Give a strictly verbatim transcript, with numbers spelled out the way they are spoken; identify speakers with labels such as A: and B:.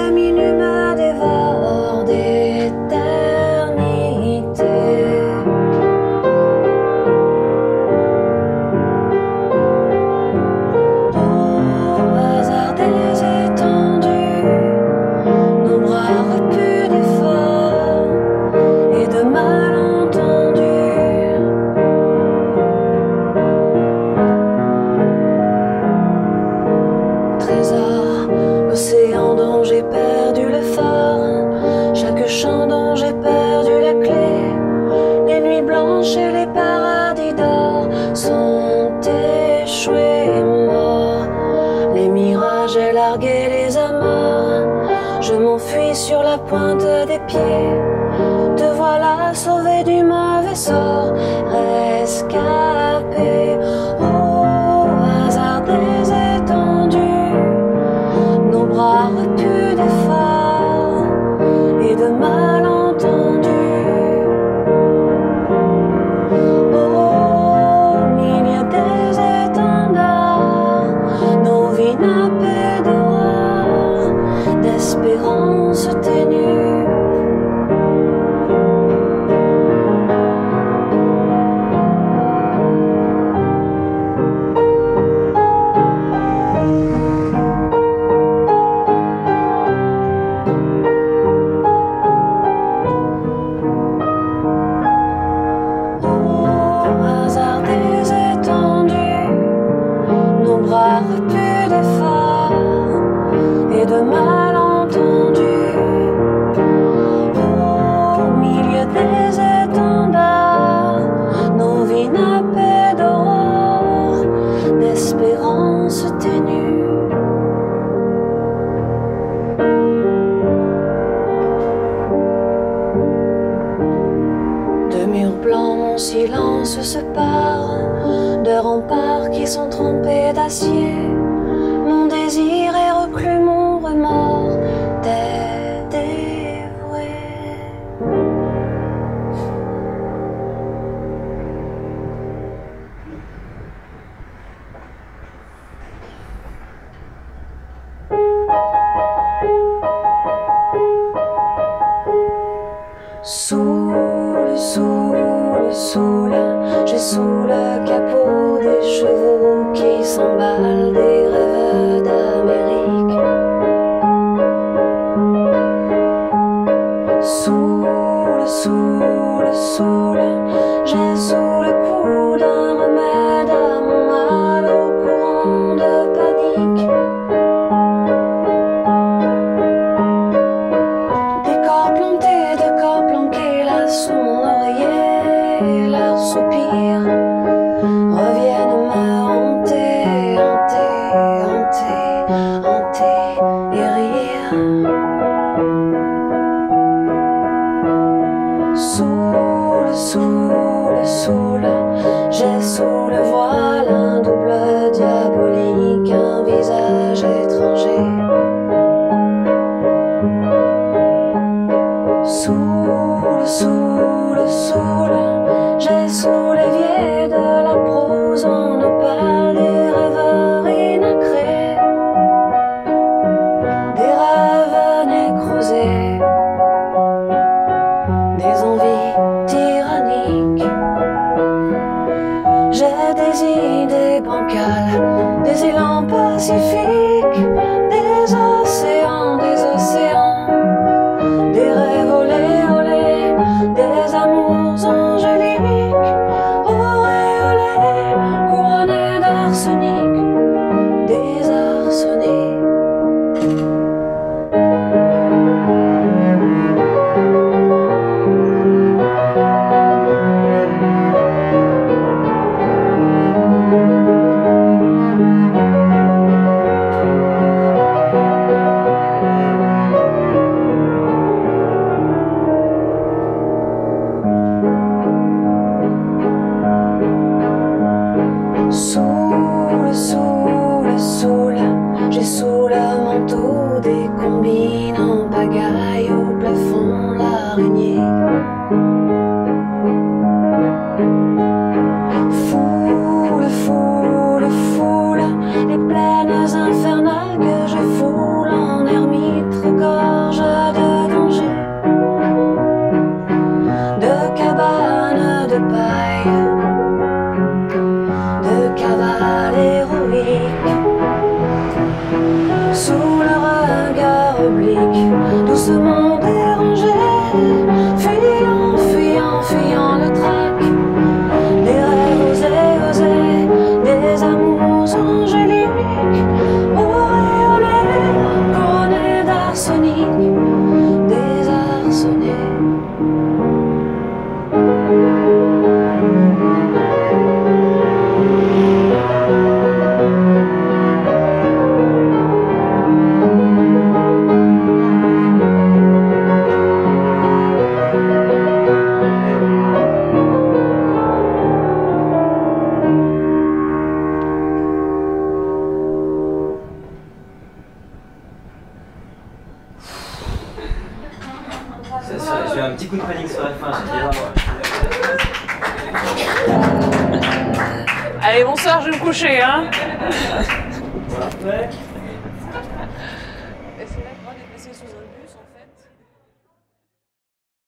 A: la minute me dévore d'éternité. Au hasard des étendues, nos bras repus d'efforts et de malentendus. Trésor, océan dont j'ai perdu le phare, chaque champ dont j'ai perdu la clé, les nuits blanches et les paradis d'or sont échoués et morts. Les mirages et largués, les amarres, je m'enfuis sur la pointe des pieds. Te voilà sauvé du mauvais sort, rescapé au hasard des étendues, nos bras repus d'efforts et de malentendus. Au milieu des étendards, nos vies nappées d'aurore, d'espérance ténue. Bras repus d'efforts et de malentendus. Au milieu des étendards, nos vies nappées d'aurore, d'espérance ténue. De murs blancs, mon silence se pare, de remparts qui sont trempés d'acier. Mon désir est reclus, mon remords t'est dévoué. Soule, soule, soule, j'ai sous le capot des chevaux qui s'emballent des rêves d'Amérique. Soule, soule, soule, j'ai sous le cou d'un remède à mon mal au courant de panique. Des corps plantés, des corps planqués là sous mon oreiller, leurs soupirs reviennent me hanter, hanter, hanter, hanter et rire. Soule, soule, soule, j'ai sous le voile un double diabolique, un visage étranger. Soule, soule, soule, j'ai sous l'évier de la prose en opale des rêveurs inacrés, des rêves nécrosés, des envies tyranniques. J'ai des idées bancales, des élans pacifiques, des océans, des océans, des rêves olé olé, des amours angéliques, auréolés, couronnés d'arsenic, désarçonnés. Soule, soule, soule, j'ai sous le manteau des combines en pagaille, au plafond l'araignée. Foule, foule, foule, les plaines infernales que je foule en ermite record. truc doucement dérangé, fuyant, fuyant, fuyant le trac. Des rêves osés, osés, des amours angéliques, auréolés, couronnés d'arsenic, désarçonnés.
B: J'ai eu un petit coup de panique sur la fin, j'ai dit
C: Allez, bonsoir, je vais me coucher, hein.
B: ouais.